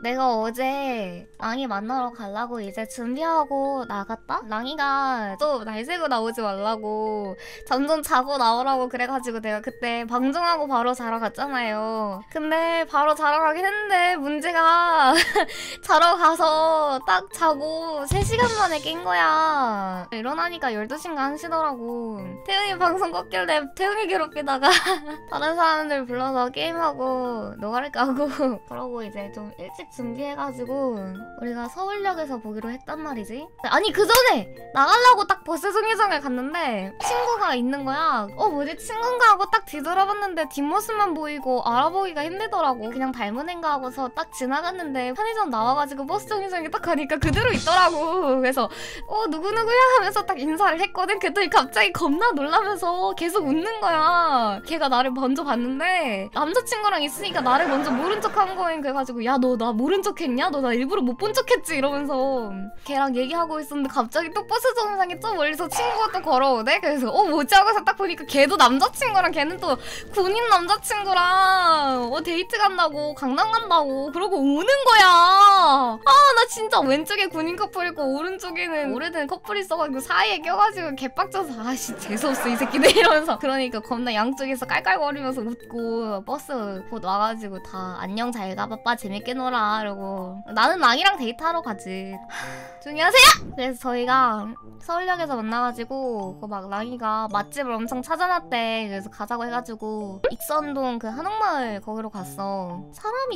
내가 어제 랑이 만나러 가려고 이제 준비하고 나갔다? 랑이가 또 날 새고 나오지 말라고 잠 좀 자고 나오라고 그래가지고 내가 그때 방종하고 바로 자러 갔잖아요. 근데 바로 자러 가긴 했는데 문제가 자러 가서 딱 자고 3시간 만에 깬 거야. 일어나니까 12시인가 1시더라고. 태웅이 방송 껐길래 태웅이 괴롭히다가 다른 사람들 불러서 게임하고 노가리 까고 그러고 이제 좀 일찍 준비해가지고 우리가 서울역에서 보기로 했단 말이지. 아니 그 전에 나가려고 딱 버스 정류장을 갔는데 친구가 있는 거야. 뭐지 친구인가 하고 딱 뒤돌아봤는데 뒷모습만 보이고 알아보기가 힘들더라고. 그냥 닮은 애인가 하고서 딱 지나갔는데 편의점 나와가지고 버스 정류장에 딱 가니까 그대로 있더라고. 그래서 누구누구야 하면서 딱 인사를 했거든. 그랬더니 갑자기 겁나 놀라면서 계속 웃는 거야. 걔가 나를 먼저 봤는데 남자친구랑 있으니까 나를 먼저 모른 척 한 거인. 그래가지고 야 너 나 모른 척 했냐? 너 나 일부러 못 본 척 했지? 이러면서 걔랑 얘기하고 있었는데 갑자기 또 버스 정류장에 좀 멀리서 친구가 또 걸어오네? 그래서 뭐지? 하고서 딱 보니까 걔도 남자친구랑 걔는 또 군인 남자친구랑 데이트 간다고 강남 간다고 그러고 우는 거야. 나 진짜 왼쪽에 군인 커플 있고 오른쪽에는 오래된 커플 있어가지고 사이에 껴가지고 개빡쳐서 아씨 재수없어 이 새끼들 이러면서 그러니까 겁나 양쪽에서 깔깔거리면서 웃고 버스 곧 와가지고 다 안녕 잘 가 빠빠 재밌게 놀아 이러고 나는 랑이랑 데이트하러 가지. 조용히 하세요! 그래서 저희가 서울역에서 만나가지고 막 랑이가 맛집을 엄청 찾아놨대. 그래서 가자고 해가지고 익선동 그 한옥마을 거기로 갔어. 사람이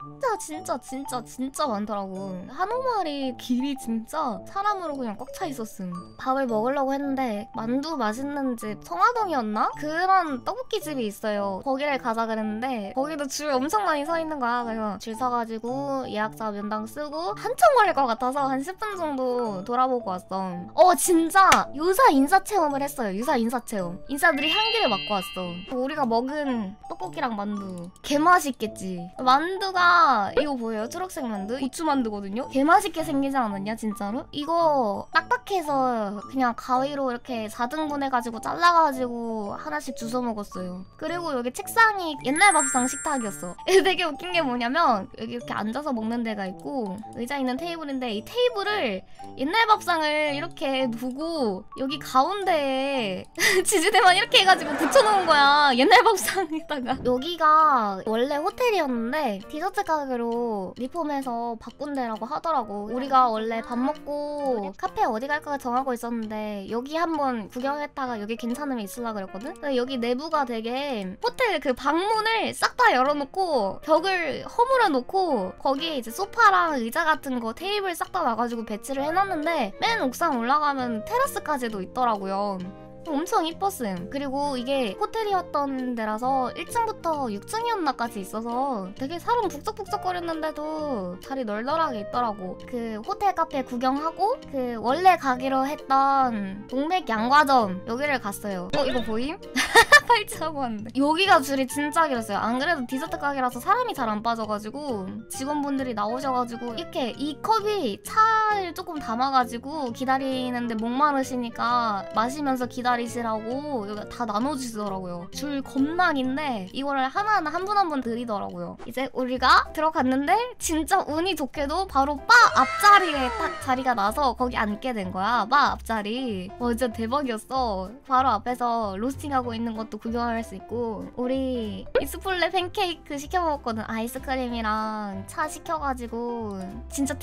진짜 많더라고. 한옥마을이 길이 진짜 사람으로 그냥 꽉 차 있었음. 밥을 먹으려고 했는데 만두 맛있는 집 성화동이었나? 그런 떡볶이 집이 있어요. 거기를 가자 그랬는데 거기도 줄 엄청 많이 서 있는 거야. 그래서 줄 서가지고 예약자 면당 쓰고 한참 걸릴 것 같아서 한 10분 정도 돌아보고 왔어. 진짜 유사 인사체험을 했어요. 유사 인사체험. 인사들이 향기를 맡고 왔어. 우리가 먹은 떡볶이랑 만두 개맛있겠지. 만두가 이거 보여요? 초록색 만두? 고추만두거든요? 개맛있게 생기지 않았냐 진짜로? 이거 딱딱해서 그냥 가위로 이렇게 4등분 해가지고 잘라가지고 하나씩 주워 먹었어요. 그리고 여기 책상이 옛날 밥상 식탁이었어. 되게 웃긴 게 뭐냐면 여기 이렇게 앉아서 먹는 데가 있고 의자 있는 테이블인데 이 테이블을 옛날 밥상을 이렇게 두고 여기 가운데에 지지대만 이렇게 해가지고 붙여놓은 거야. 옛날 밥상에다가. 여기가 원래 호텔이었는데 디저트 가게로 리폼해서 바꾼 데라고 하더라고. 우리가 원래 밥 먹고 카페 어디 갈까 정하고 있었는데 여기 한번 구경했다가 여기 괜찮으면 있으려고 그랬거든? 근데 여기 내부가 되게 호텔 그 방문을 싹 다 열어놓고 벽을 허물어 놓고 거기에 이제 소파랑 의자 같은 거 테이블 싹 다 놔가지고 배치를 해놨는데 맨 옥상 올라가면 테라스까지도 있더라고요. 엄청 이뻤음. 그리고 이게 호텔이었던 데라서 1층부터 6층이었나까지 있어서 되게 사람 북적북적거렸는데도 자리 널널하게 있더라고. 그 호텔 카페 구경하고 그 원래 가기로 했던 동맥 양과점 여기를 갔어요. 이거 보임? 팔찌하고 왔는데 여기가 줄이 진짜 길었어요. 안 그래도 디저트 가게라서 사람이 잘 안 빠져가지고 직원분들이 나오셔가지고 이렇게 이 컵이 차를 조금 담아가지고 기다리는데 목마르시니까 마시면서 기다리시라고 여기 다 나눠주시더라고요. 줄 겁나 긴데 이거를 하나하나 한 분 한 분 드리더라고요. 이제 우리가 들어갔는데 진짜 운이 좋게도 바로 바 앞자리에 딱 자리가 나서 거기 앉게 된 거야. 바 앞자리. 진짜 대박이었어. 바로 앞에서 로스팅하고 있는 것도 구경할 수 있고 우리 이스플레 팬케이크 시켜 먹었거든. 아이스크림이랑 차 시켜가지고 진짜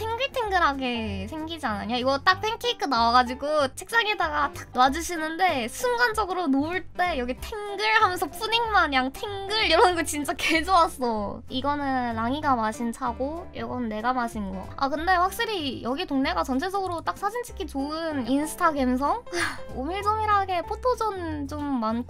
탱글탱글하게 생기지 않았냐? 이거 딱 팬케이크 나와가지고 책상에다가 탁 놔주시는데 순간적으로 놓을 때 여기 탱글 하면서 푸딩 마냥 탱글 이러는 거 진짜 개 좋았어. 이거는 랑이가 마신 차고 이건 내가 마신 거. 근데 확실히 여기 동네가 전체적으로 딱 사진 찍기 좋은 인스타 감성? 오밀조밀하게 포토존 좀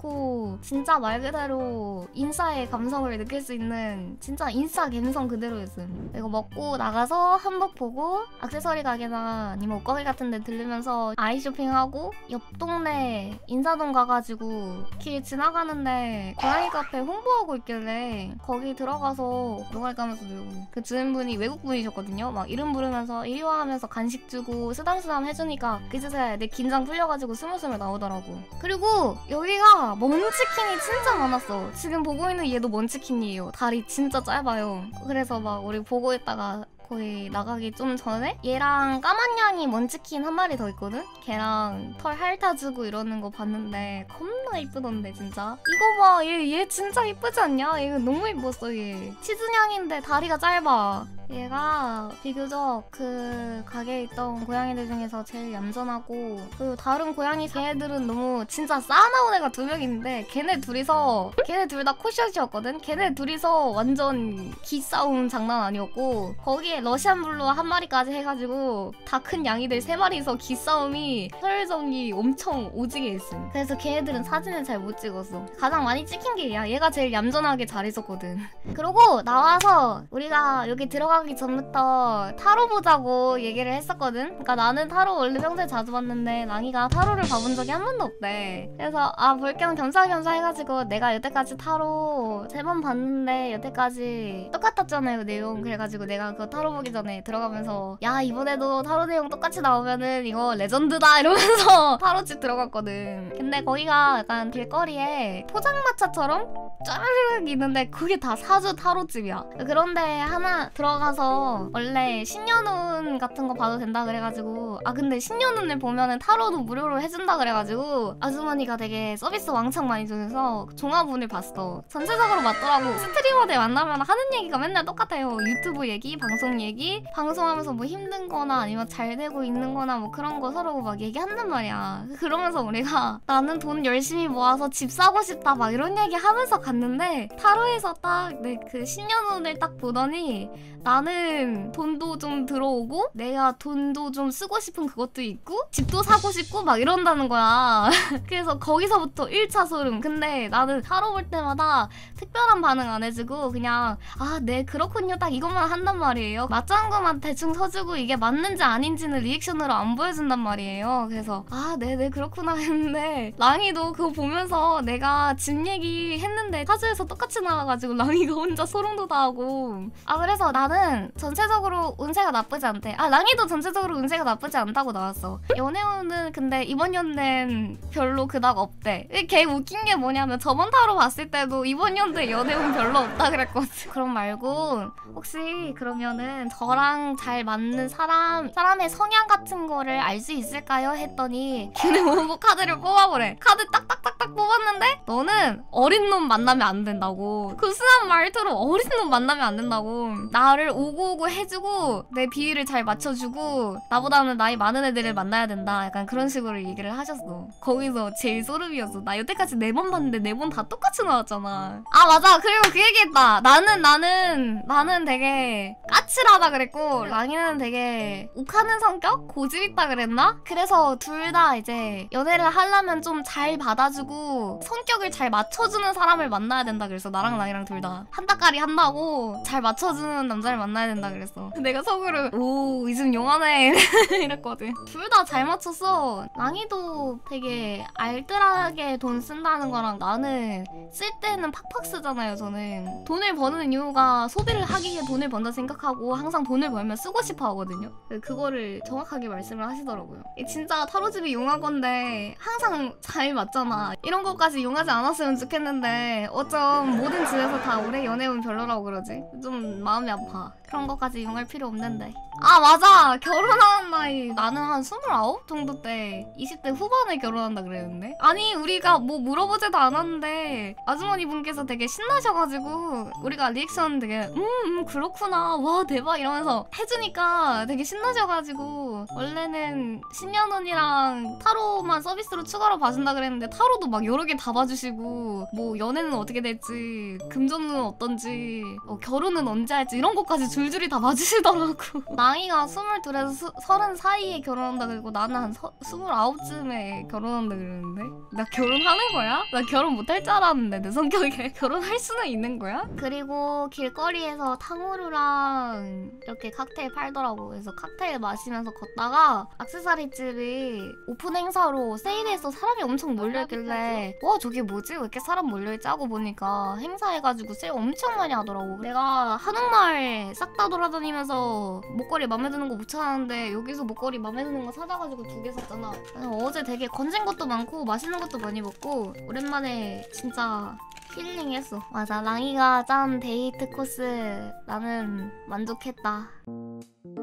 많고 진짜 말 그대로 인싸의 감성을 느낄 수 있는 진짜 인싸 감성 그대로였음. 이거 먹고 나가서 한복 보고 액세서리 가게나 아니면 옷가게 같은 데 들르면서 아이 쇼핑하고 옆 동네 인사동 가가지고 길 지나가는데 고양이 카페 홍보하고 있길래 거기 들어가서 노가리 까면서 놀고 그 주인분이 외국분이셨거든요. 막 이름 부르면서 이리 와 하면서 간식 주고 쓰담쓰담 해주니까 그제서야 내 긴장 풀려가지고 스물스물 나오더라고. 그리고 여기가 먼치킨이 진짜 많았어. 지금 보고 있는 얘도 먼치킨이에요. 다리 진짜 짧아요. 그래서 막 우리 보고 있다가 거의 나가기 좀 전에 얘랑 까만 양이 먼치킨 한 마리 더 있거든? 걔랑 털 핥아주고 이러는 거 봤는데 겁나 이쁘던데 진짜. 이거 봐, 얘 진짜 이쁘지 않냐? 얘 너무 이뻤어. 얘 치즈냥인데 다리가 짧아. 얘가 비교적 그 가게에 있던 고양이들 중에서 제일 얌전하고, 그리고 다른 고양이 걔네들은 너무 진짜 싸나운 애가 2명 있는데 걔네 둘 다 코숏이었거든? 걔네 둘이서 완전 기싸움 장난 아니었고, 거기에 러시안 블루 한 마리까지 해가지고 다 큰 양이들 3마리서 기싸움이 혈정이 엄청 오지게 있음. 그래서 걔네들은 사진을 잘 못 찍었어. 가장 많이 찍힌 게 얘가 제일 얌전하게 잘 있었거든. 그러고 나와서 우리가 여기 들어가기 전부터 타로 보자고 얘기를 했었거든. 그러니까 나는 타로 원래 평소에 자주 봤는데 랑이가 타로를 봐본 적이 한 번도 없대. 그래서 볼 겸 겸사겸사 해가지고 내가 여태까지 타로 3번 봤는데 여태까지 똑같았잖아요 내용. 그래가지고 내가 그 타로 보기 전에 들어가면서 야 이번에도 타로 내용 똑같이 나오면은 이거 레전드다 이러면서 타로집 들어갔거든. 근데 거기가 약간 길거리에 포장마차처럼 쫘르륵 있는데 그게 다 사주 타로집이야. 그런데 하나 들어가서 원래 신년운 같은 거 봐도 된다 그래가지고, 근데 신년운을 보면은 타로도 무료로 해준다 그래가지고 아주머니가 되게 서비스 왕창 많이 줘서 종합운을 봤어. 전체적으로 맞더라고. 스트리머들 만나면 하는 얘기가 맨날 똑같아요. 유튜브 얘기, 방송 얘기, 방송하면서 뭐 힘든 거나 아니면 잘 되고 있는 거나 뭐 그런 거 서로 막 얘기한단 말이야. 그러면서 우리가 나는 돈 열심히 모아서 집 사고 싶다 막 이런 얘기 하면서 갔는데, 타로에서 딱 내 그 신년운을 딱 보더니 나는 돈도 좀 들어오고 내가 돈도 좀 쓰고 싶은 그것도 있고 집도 사고 싶고 막 이런다는 거야. 그래서 거기서부터 1차 소름. 근데 나는 타로 볼 때마다 특별한 반응 안 해주고 그냥 네 그렇군요 딱 이것만 한단 말이에요. 맞장한 것만 대충 서주고 이게 맞는지 아닌지는 리액션으로 안 보여준단 말이에요. 그래서 네네 그렇구나 했는데, 랑이도 그거 보면서 내가 집 얘기 했는데 사주에서 똑같이 나와가지고 랑이가 혼자 소름 돋아하고. 그래서 나는 전체적으로 운세가 나쁘지 않대. 랑이도 전체적으로 운세가 나쁘지 않다고 나왔어. 연애운은 근데 이번 연대는 별로 그닥 없대. 걔 웃긴 게 뭐냐면 저번 타로 봤을 때도 이번 연대 연애운 별로 없다 그랬거든. 그럼 말고 혹시 그러면은 저랑 잘 맞는 사람의 성향 같은 거를 알 수 있을까요? 했더니 걔네 오고 카드를 뽑아보래. 카드 딱딱딱딱 뽑았는데 너는 어린 놈 만나면 안 된다고. 그 순한 말투로 어린 놈 만나면 안 된다고. 나를 오고 해주고 내 비위를 잘 맞춰주고 나보다는 나이 많은 애들을 만나야 된다. 약간 그런 식으로 얘기를 하셨어. 거기서 제일 소름이었어. 나 여태까지 4번 봤는데 4번 다 똑같이 나왔잖아. 맞아. 그리고 그 얘기했다. 나는 되게 까칠하다 그랬고 랑이는 되게 욱하는 성격? 고집 있다 그랬나? 그래서 둘 다 이제 연애를 하려면 좀 잘 받아주고 성격을 잘 맞춰주는 사람을 만나야 된다 그래서 나랑 랑이랑 둘 다 한따까리 한다고 잘 맞춰주는 남자를 만나야 된다 그랬어. 내가 속으로 오 이즘 용하네 이랬거든. 둘 다 잘 맞췄어. 랑이도 되게 알뜰하게 돈 쓴다는 거랑 나는 쓸 때는 팍팍 쓰잖아요. 저는 돈을 버는 이유가 소비를 하기 위해 돈을 번다 생각하고 항상 돈을 벌면 쓰고 싶어 하거든요. 그거를 정확하게 말씀을 하시더라고요. 진짜 타로집이 용한 건데 항상 잘 맞잖아. 이런 것까지 용하지 않았으면 좋겠는데 어쩜 모든 집에서 다 올해 연애운 별로라고 그러지? 좀 마음이 아파. 그런 것까지 용할 필요 없는데. 맞아. 결혼하는 나이 나는 한 29 정도 때 20대 후반에 결혼한다 그랬는데, 아니 우리가 뭐 물어보지도 않았는데 아주머니 분께서 되게 신나셔가지고 우리가 리액션 되게 그렇구나 와 대박 이러면서 해주니까 되게 신나셔가지고, 원래는 신년운이랑 타로만 서비스로 추가로 봐준다 그랬는데 타로도 막 여러 개 다 봐주시고 뭐 연애는 어떻게 될지, 금전운은 어떤지, 결혼은 언제 할지 이런 것까지 줄줄이 다 봐주시더라고. 랑이가 22에서 30 사이에 결혼한다 그리고 나는 한 29쯤에 결혼한다 그러는데, 나 결혼하는 거야? 나 결혼 못할 줄 알았는데 내 성격에 결혼할 수는 있는 거야? 그리고 길거리에서 탕후루랑 이렇게 칵테일 팔더라고. 그래서 칵테일 마시면서 걷다가 액세서리 집이 오픈 행사로 세일해서 사람이 엄청 몰려있길래 와 저게 뭐지? 왜 이렇게 사람 몰려있지? 하고 보니까 행사해가지고 세일 엄청 많이 하더라고. 내가 한옥마을 싹 다 돌아다니면서 목걸이 맘에 드는 거 못 찾았는데 여기서 목걸이 맘에 드는 거 찾아가지고 2개 샀잖아. 어제 되게 건진 것도 많고 맛있는 것도 많이 먹고 오랜만에 진짜 힐링했어. 맞아, 랑이가 짠 데이트 코스 나는 만족했다.